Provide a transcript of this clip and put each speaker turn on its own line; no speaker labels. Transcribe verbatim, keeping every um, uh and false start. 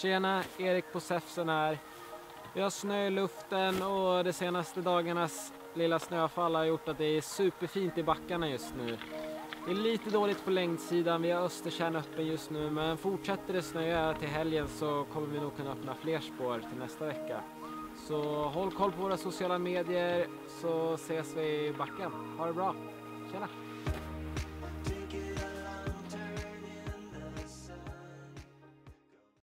Tjena, Erik på Säfsen här. Vi har snö i luften och de senaste dagarnas lilla snöfall har gjort att det är superfint i backarna just nu. Det är lite dåligt på längdsidan, vi har Östertjärn öppen just nu, men fortsätter det snöa till helgen så kommer vi nog kunna öppna fler spår till nästa vecka. Så håll koll på våra sociala medier så ses vi i backen. Ha det bra. Tjena!